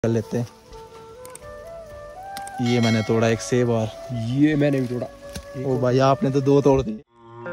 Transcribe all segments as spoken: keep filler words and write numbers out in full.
कर लेते हैं। ये मैंने तोड़ा एक सेब और ये मैंने भी तोड़ा। ओ भाई आपने तो दो तोड़ दिए।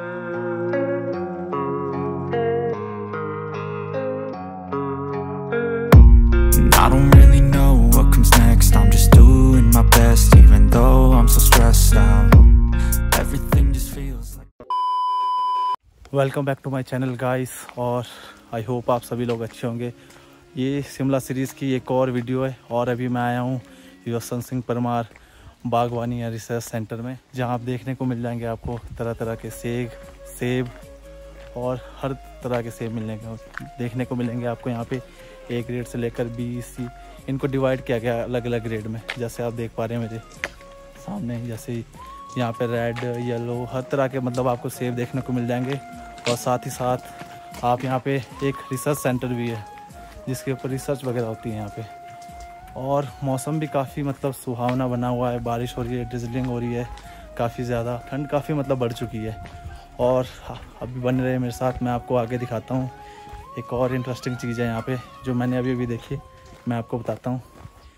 I don't really know what comes next. I'm just doing my best, even though I'm so stressed out. Everything just feels like. Welcome back to my channel guys, और आई होप आप सभी लोग अच्छे होंगे। ये शिमला सीरीज़ की एक और वीडियो है और अभी मैं आया हूँ यशवंत सिंह परमार बागवानी या रिसर्च सेंटर में, जहाँ आप देखने को मिल जाएंगे आपको तरह तरह के सेब सेब और हर तरह के सेब मिलने का देखने को मिलेंगे आपको। यहाँ पे ए ग्रेड से लेकर बी सी इनको डिवाइड किया गया अलग अलग ग्रेड में, जैसे आप देख पा रहे हैं मेरे सामने। जैसे यहाँ पे रेड, येलो, हर तरह के मतलब आपको सेब देखने को मिल जाएंगे। और साथ ही साथ आप यहाँ पे एक रिसर्च सेंटर भी है जिसके ऊपर रिसर्च वगैरह होती है यहाँ पे। और मौसम भी काफ़ी मतलब सुहावना बना हुआ है, बारिश हो रही है, ड्रिजलिंग हो रही है काफ़ी ज़्यादा, ठंड काफ़ी मतलब बढ़ चुकी है। और अभी बन रहे मेरे साथ, मैं आपको आगे दिखाता हूँ एक और इंटरेस्टिंग चीज़ है यहाँ पे जो मैंने अभी अभी देखी, मैं आपको बताता हूँ।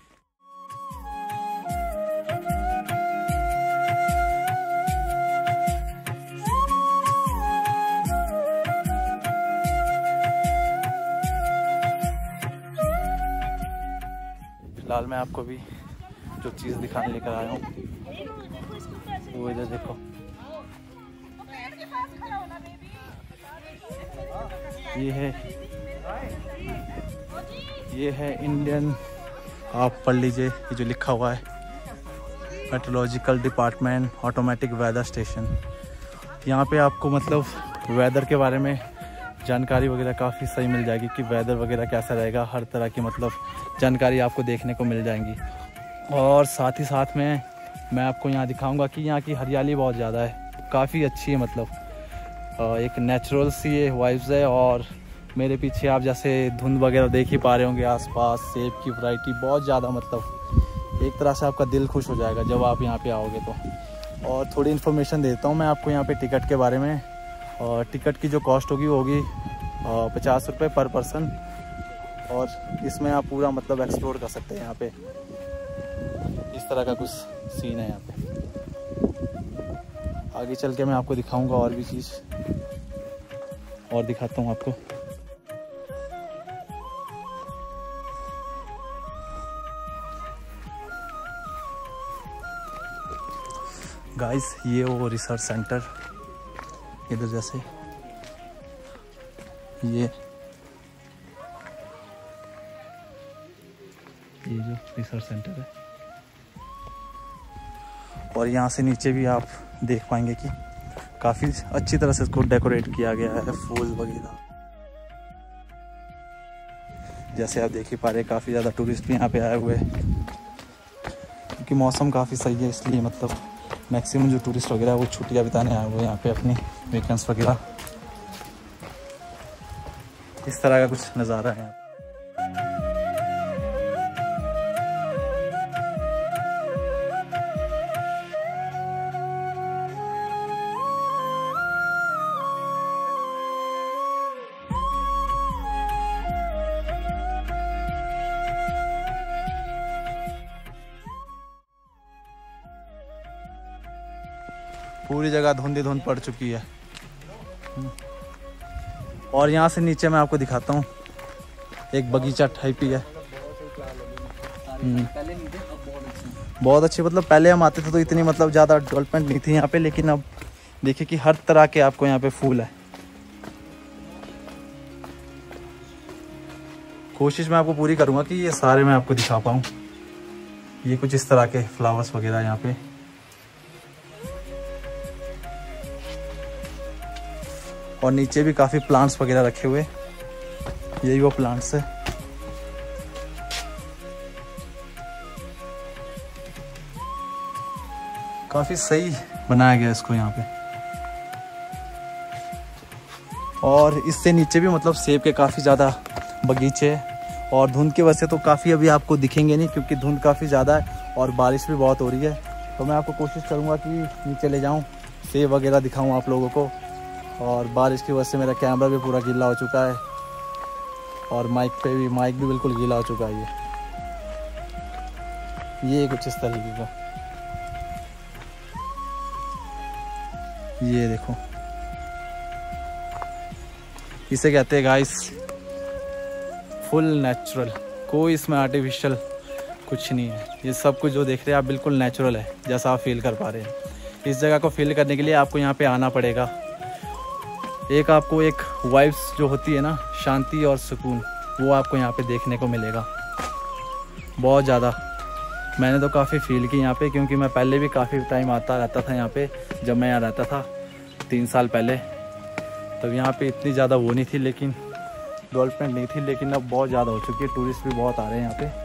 फिलहाल मैं आपको भी जो चीज़ दिखाने लेकर आया हूँ वो इधर देखो। ये है ये है इंडियन, आप पढ़ लीजिए ये जो लिखा हुआ है, meteorological department automatic weather station. यहाँ पे आपको मतलब वेदर के बारे में जानकारी वगैरह काफ़ी सही मिल जाएगी कि वेदर वगैरह कैसा रहेगा, हर तरह की मतलब जानकारी आपको देखने को मिल जाएंगी। और साथ ही साथ में मैं आपको यहाँ दिखाऊंगा कि यहाँ की हरियाली बहुत ज़्यादा है, काफ़ी अच्छी है, मतलब एक नेचुरल सी ये वाइब्स है। और मेरे पीछे आप जैसे धुंध वगैरह देख ही पा रहे होंगे, आसपास सेब की वैरायटी बहुत ज़्यादा, मतलब एक तरह से आपका दिल खुश हो जाएगा जब आप यहाँ पे आओगे तो। और थोड़ी इन्फॉर्मेशन देता हूँ मैं आपको यहाँ पे टिकट के बारे में। और टिकट की जो कॉस्ट होगी वो होगी पचास रुपये पर पर्सन, और इसमें आप पूरा मतलब एक्सप्लोर कर सकते हैं यहाँ पे। इस तरह का कुछ सीन है यहाँ पे। आगे चल के मैं आपको दिखाऊंगा और भी चीज़, और दिखाता हूँ आपको। गाइस ये वो रिसर्च सेंटर इधर, जैसे ये ये जो रिसर्च सेंटर है, और यहाँ से नीचे भी आप देख पाएंगे कि काफ़ी अच्छी तरह से इसको डेकोरेट किया गया है, फूल वगैरह। जैसे आप देख ही पा रहे हैं काफ़ी ज़्यादा टूरिस्ट भी यहाँ पे आए हुए हैं, क्योंकि मौसम काफ़ी सही है, इसलिए मतलब मैक्सिमम जो टूरिस्ट वगैरह वो छुट्टियाँ बिताने आए हुए हैं यहाँ पे, अपनी वीकेंड्स वगैरह। इस तरह का कुछ नज़ारा है यहाँ पे। पूरी जगह धुंधी धुंध पड़ चुकी है। और यहाँ से नीचे मैं आपको दिखाता हूँ एक बगीचा टाइप ही है, बहुत अच्छी। मतलब पहले हम आते थे तो इतनी मतलब ज़्यादा डेवलपमेंट नहीं थी यहाँ पे, लेकिन अब देखिए कि हर तरह के आपको यहाँ पे फूल है। कोशिश मैं आपको पूरी करूँगा कि ये सारे मैं आपको दिखा पाऊँ। ये कुछ इस तरह के फ्लावर्स वगैरह यहाँ पे, और नीचे भी काफ़ी प्लांट्स वगैरह रखे हुए, यही वो प्लांट्स है। काफ़ी सही बनाया गया इसको यहाँ पे। और इससे नीचे भी मतलब सेब के काफ़ी ज़्यादा बगीचे, और धुंध की वजह से तो काफ़ी अभी आपको दिखेंगे नहीं, क्योंकि धुंध काफ़ी ज़्यादा है और बारिश भी बहुत हो रही है। तो मैं आपको कोशिश करूँगा कि नीचे ले जाऊँ, सेब वगैरह दिखाऊँ आप लोगों को। और बारिश की वजह से मेरा कैमरा भी पूरा गीला हो चुका है, और माइक पे भी माइक भी बिल्कुल गीला हो चुका है ये। ये कुछ इस तरीके का, ये देखो, इसे कहते हैं गाइस फुल नेचुरल, कोई इसमें आर्टिफिशियल कुछ नहीं है। ये सब कुछ जो देख रहे हैं आप बिल्कुल नेचुरल है, जैसा आप फील कर पा रहे हैं। इस जगह को फील करने के लिए आपको यहाँ पे आना पड़ेगा। एक आपको एक वाइब्स जो होती है ना, शांति और सुकून, वो आपको यहाँ पे देखने को मिलेगा बहुत ज़्यादा। मैंने तो काफ़ी फील की यहाँ पे, क्योंकि मैं पहले भी काफ़ी टाइम आता रहता था यहाँ पे। जब मैं यहाँ रहता था तीन साल पहले, तब यहाँ पे इतनी ज़्यादा वो नहीं थी, लेकिन डेवलपमेंट नहीं थी, लेकिन अब बहुत ज़्यादा हो चुकी है। टूरिस्ट भी बहुत आ रहे हैं यहाँ पे,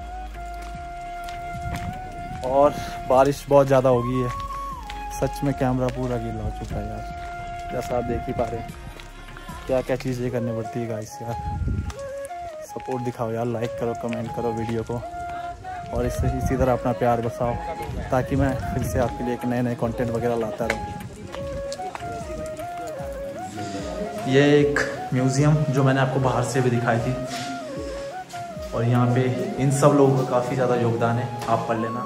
और बारिश बहुत ज़्यादा हो गई है। सच में कैमरा पूरा गीला हो चुका है यार, जैसा आप देख ही पा रहे हैं। क्या क्या चीज़ें करनी पड़ती है गाइस यार। सपोर्ट दिखाओ यार, लाइक करो, कमेंट करो वीडियो को, और इससे इसी तरह अपना प्यार बरसाओ, ताकि मैं फिर से आपके लिए एक नए नए कंटेंट वगैरह लाता रहूँ। ये एक म्यूज़ियम जो मैंने आपको बाहर से भी दिखाई थी, और यहाँ पे इन सब लोगों का काफ़ी ज़्यादा योगदान है, आप पढ़ लेना।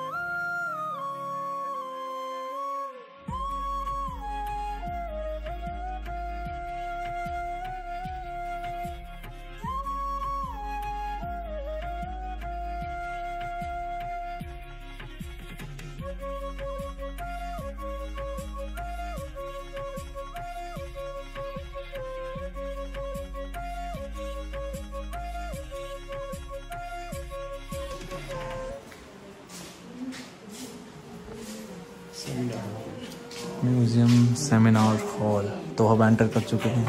म्यूजियम सेमिनार हॉल तो हम एंटर कर चुके हैं।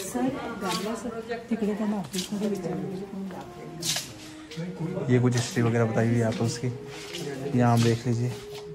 ये कुछ हिस्ट्री वगैरह बताई हुई है आपको उसकी, यहाँ आप देख लीजिए।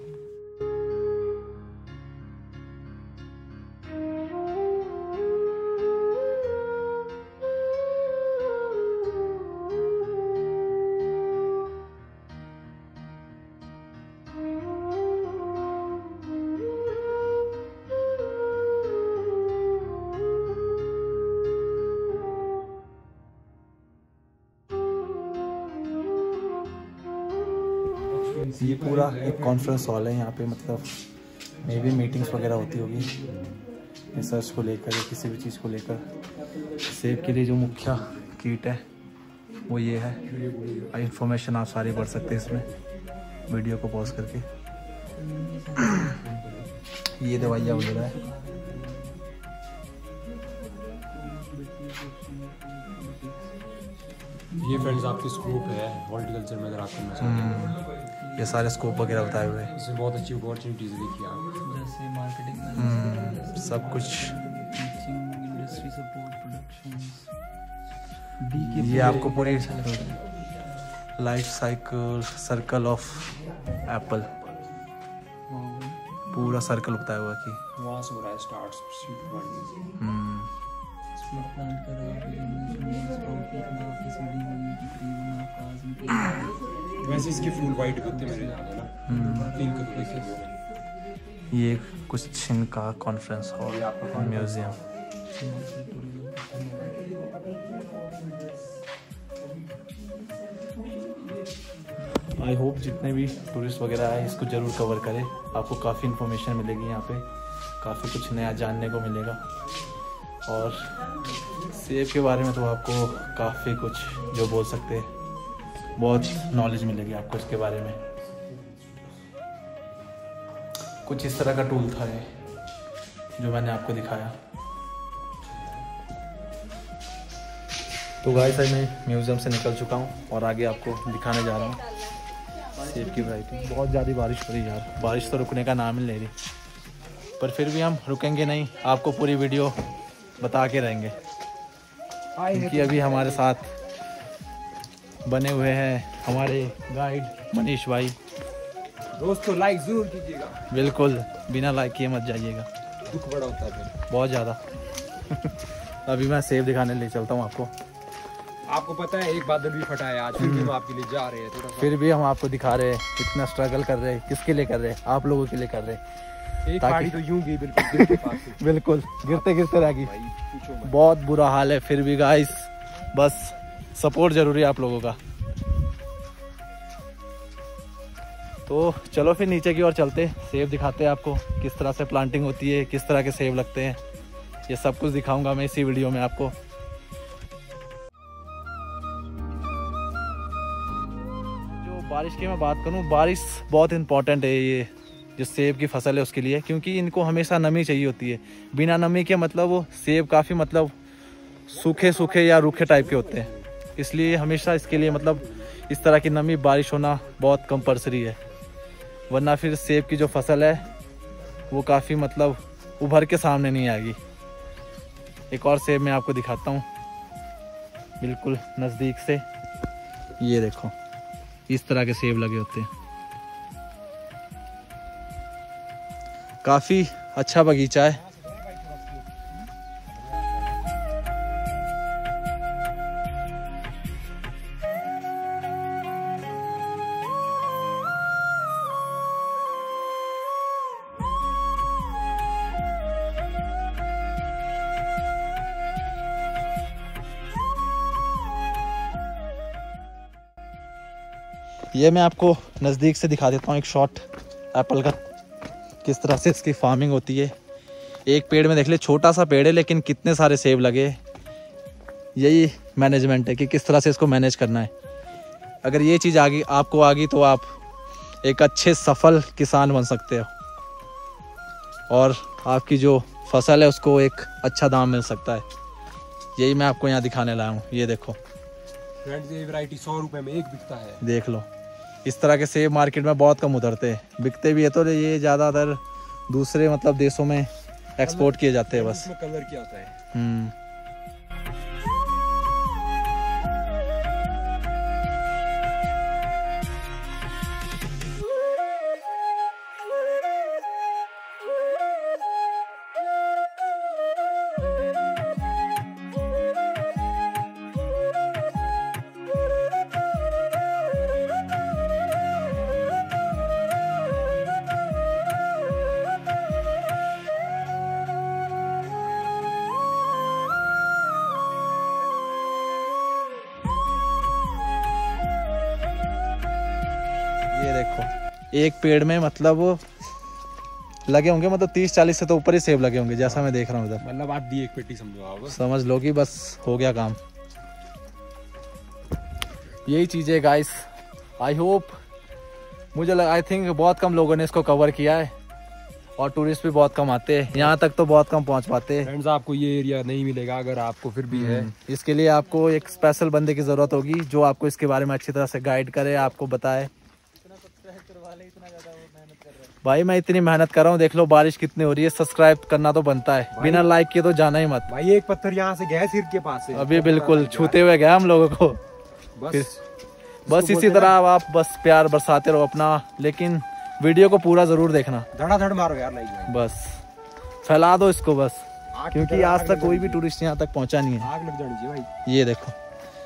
ये पूरा एक कॉन्फ्रेंस हॉल है यहाँ पे, मतलब मे भी मीटिंग्स वगैरह होती होगी रिसर्च को लेकर या किसी भी चीज़ को लेकर। सेब के लिए जो मुख्य किट है वो ये है। इंफॉर्मेशन आप सारी पढ़ सकते हैं इसमें, वीडियो को पॉज करके। ये दवाइयाँ वगैरह है। ये फ्रेंड्स आपकी स्कोप है हॉर्टिकल्चर में, अगर आप करना चाहते हैं। ये सारे स्कोप वगैरह बताए हुए हैं। इसमें बहुत अच्छी अपॉर्चुनिटीज देखी आप, जैसे मार्केटिंग, सब कुछ। Industry support, production. ये आपको पूरी life cycle circle of apple, पूरा सर्कल बताया हुआ कि वहाँ से हो रहा है start seed plant. Hmm plant कर रहा है। वैसे इसके फूल वाइट पत्ते मेरे याद है ना, तीन कलर के। ये कुछ इनका conference hall museum. I hope जितने भी टूरिस्ट वगैरह आए इसको ज़रूर कवर करें। आपको काफ़ी इन्फॉर्मेशन मिलेगी यहाँ पे, काफ़ी कुछ नया जानने को मिलेगा। और सेब के बारे में तो आपको काफ़ी कुछ जो बोल सकते हैं, बहुत नॉलेज मिलेगी आपको इसके बारे में। कुछ इस तरह का टूल था ये जो मैंने आपको दिखाया। तो गाइस मैं म्यूज़ियम से निकल चुका हूँ और आगे आपको दिखाने जा रहा हूँ सेब की वैरायटी। बहुत ज़्यादा बारिश हो रही यार, बारिश तो रुकने का नाम ही नहीं ले रही, पर फिर भी हम रुकेंगे नहीं, आपको पूरी वीडियो बता के रहेंगे। क्योंकि अभी हमारे साथ बने हुए हैं हमारे गाइड मनीष भाई। दोस्तों लाइक जरूर कीजिएगा, बिल्कुल बिना लाइक किए मत जाइएगा, दुख बड़ा होता है बहुत ज़्यादा। अभी मैं सेब दिखाने ले चलता हूँ आपको। आपको पता है एक बादल भी फटा है आज, फिर भी हम आपके लिए जा रहे हैं थोड़ा। फिर भी हम आपको दिखा रहे हैं कितना स्ट्रगल कर रहे हैं। किसके लिए कर रहे हैं? आप लोगों के लिए कर रहे हैं। एक गाड़ी तो यूं गई बिल्कुल दिल के पास से। बिल्कुल गिरते गिरते रहेगी, भाई पूछो मत। बहुत बुरा हाल है। फिर भी गाइस बस सपोर्ट जरूरी है आप लोगों का। तो चलो फिर नीचे की ओर चलते, सेब दिखाते हैं आपको किस तरह से प्लांटिंग होती है, किस तरह के सेब लगते हैं, ये सब कुछ दिखाऊंगा मैं इसी वीडियो में आपको। जो बारिश की मैं बात करूं, बारिश बहुत इम्पोर्टेंट है ये जो सेब की फसल है उसके लिए, क्योंकि इनको हमेशा नमी चाहिए होती है। बिना नमी के मतलब वो सेब काफ़ी मतलब सूखे सूखे या रूखे टाइप के होते हैं, इसलिए हमेशा इसके लिए मतलब इस तरह की नमी बारिश होना बहुत कंपलसरी है, वरना फिर सेब की जो फसल है वो काफ़ी मतलब उभर के सामने नहीं आएगी। एक और सेब मैं आपको दिखाता हूँ बिल्कुल नज़दीक से, ये देखो इस तरह के सेब लगे होते हैं। काफ़ी अच्छा बगीचा है। ये मैं आपको नज़दीक से दिखा देता हूँ एक शॉट एप्पल का, किस तरह से इसकी फार्मिंग होती है। एक पेड़ में देख ले, छोटा सा पेड़ है लेकिन कितने सारे सेब लगे। यही मैनेजमेंट है कि किस तरह से इसको मैनेज करना है। अगर ये चीज़ आ गई आपको आ गई तो आप एक अच्छे सफल किसान बन सकते हो और आपकी जो फसल है उसको एक अच्छा दाम मिल सकता है। यही मैं आपको यहाँ दिखाने लाया हूँ। ये देखो फ्रेंड्स, ये वैरायटी सौ रुपए में एक बिकता है। देख लो, इस तरह के सेब मार्केट में बहुत कम उतरते हैं, बिकते भी है तो ये ज़्यादातर दूसरे मतलब देशों में एक्सपोर्ट किए जाते हैं बस। इसमें कलर क्या होता है? हम्म ये देखो एक पेड़ में मतलब लगे होंगे मतलब तीस चालीस से तो ऊपर ही सेब लगे होंगे, जैसा मैं देख रहा हूँ इधर। मतलब आधी एक पेटी समझो आप, समझ लो कि बस हो गया काम। यही चीज़ है गाइस। आई होप, मुझे लगा आई थिंक बहुत कम लोगों ने इसको कवर किया है और टूरिस्ट भी बहुत कम आते हैं यहाँ तक, तो बहुत कम पहुँच पाते हैं। फ्रेंड्स, आपको ये एरिया नहीं मिलेगा अगर आपको फिर भी है। इसके लिए आपको एक स्पेशल बंदे की ज़रूरत होगी जो आपको इसके बारे में अच्छी तरह से गाइड करे, आपको बताए। भाई मैं इतनी मेहनत कर रहा हूँ, देख लो बारिश कितनी हो रही है, सब्सक्राइब करना तो बनता है, बिना लाइक किए तो जाना ही मत। भाई एक पत्थर यहाँ से गया सिर के पास से, अभी बिल्कुल छूते हुए गया हम लोगों को। बस बस इसी तरह आप बस प्यार बरसाते रहो अपना, लेकिन वीडियो को पूरा जरूर देखना। धड़ाधड़ मारो यार लाइक, बस फैला दो इसको बस, क्योंकि आज तक कोई भी टूरिस्ट यहाँ तक पहुँचा नहीं है। आग लग जानी चाहिए भाई। ये देखो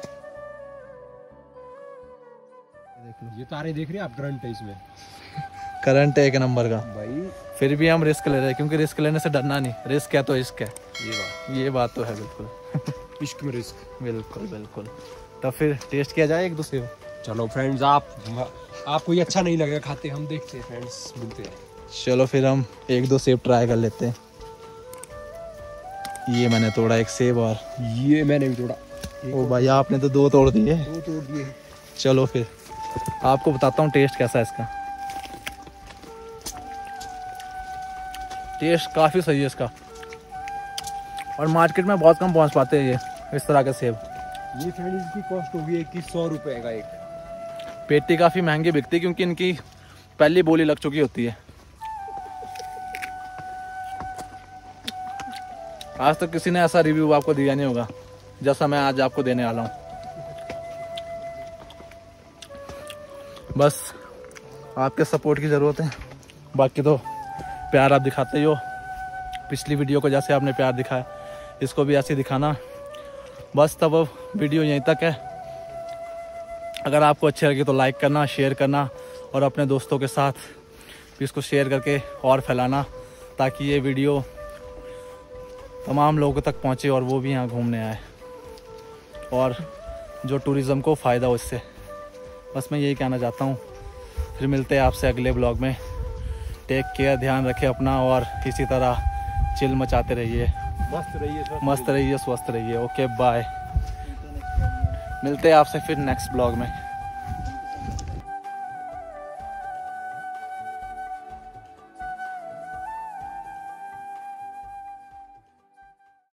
ये तारे देख रहे हैं आप, करंट है इसमें, करंट है एक नंबर का भाई। फिर भी हम रिस्क ले रहे हैं, क्योंकि रिस्क लेने से डरना नहीं, रिस्क है तो इश्क है। ये बात ये बात तो है बिल्कुल। इश्क में रिस्क। बिल्कुल बिल्कुल। तब फिर टेस्ट किया जाए एक दूसरे को। चलो फ्रेंड्स, आप आपको ये अच्छा नहीं लगेगा खाते, हम देखते हैं फ्रेंड्स, मिलते हैं। चलो फिर हम एक दो सेब ट्राई कर लेते हैं। ये मैंने तोड़ा एक सेब, और ये मैंने भी तोड़ा। ओ भाई आपने तो दो तोड़ दिए। दो तोड़ दिए। चलो फिर आपको बताता हूँ टेस्ट कैसा है इसका। टेस्ट काफ़ी सही है इसका, और मार्केट में बहुत कम पहुँच पाते हैं ये इस तरह के सेब। ये फ्रेंड्स इसकी कॉस्ट होगी इक्कीस सौ रुपये का एक। पेटी काफ़ी महंगी बिकती है क्योंकि इनकी पहली बोली लग चुकी होती है। आज तक किसी ने ऐसा रिव्यू आपको दिया नहीं होगा जैसा मैं आज आपको देने वाला हूँ। बस आपके सपोर्ट की ज़रूरत है, बाकी तो प्यार आप दिखाते ही हो। पिछली वीडियो को जैसे आपने प्यार दिखाया, इसको भी ऐसे दिखाना। बस तब वीडियो यहीं तक है। अगर आपको अच्छी लगी तो लाइक करना, शेयर करना, और अपने दोस्तों के साथ भी इसको शेयर करके और फैलाना, ताकि ये वीडियो तमाम लोगों तक पहुँचे और वो भी यहाँ घूमने आए और जो टूरिज़्म को फ़ायदा हो इससे। बस मैं यही कहना चाहता हूँ। फिर मिलते हैं आपसे अगले ब्लॉग में। टेक केयर, ध्यान रखें अपना और इसी तरह चिल मचाते रहिए, मस्त रहिए, स्वस्थ मस्त रहिए, स्वस्थ रहिए। ओके बाय, मिलते हैं आपसे फिर नेक्स्ट ब्लॉग में।